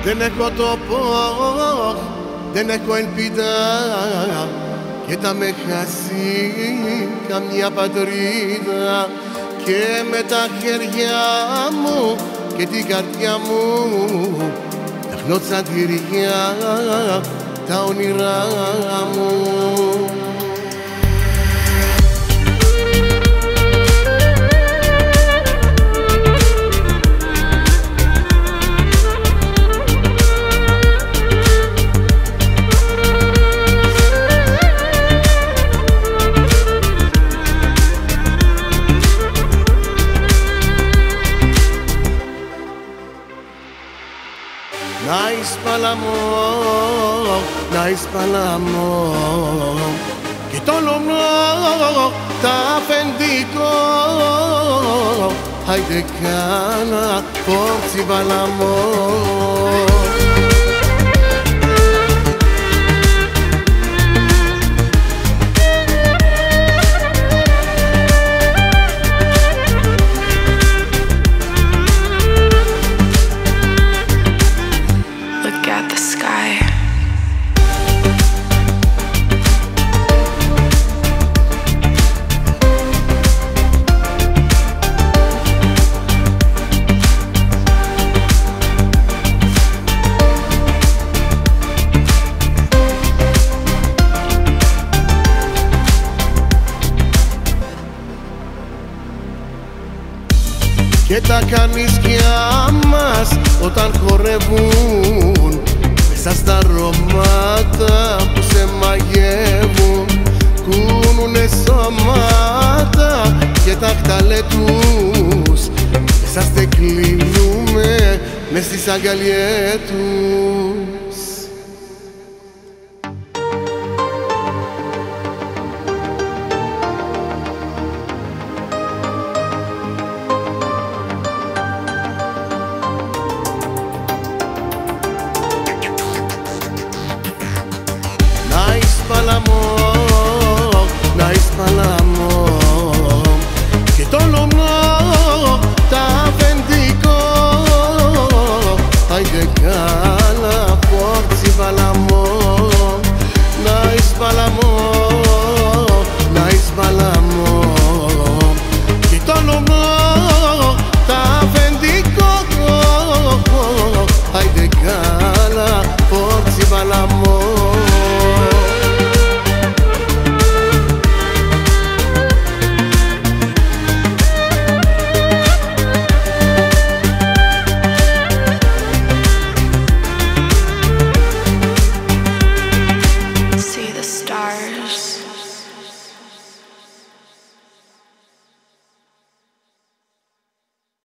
Δεν έχω τόπο, δεν έχω ελπίδα και θα με χάσει καμιά πατρίδα. Και με τα χέρια μου και την καρδιά μου τεχνώ τσαντηριά τα όνειρά μου. Νάις παλαμό, νάις παλαμό και το λομνό τα αφεντικό. Άιντε κάνα πόψη παλαμό. Και τα κανίσκια μας όταν χορεύουν μέσα στα αρώματα που σε μαγεύουν, κούνουνε σώματα και τα χταλέτους μέσα στεκλίνουμε μες στις αγκαλιές τους.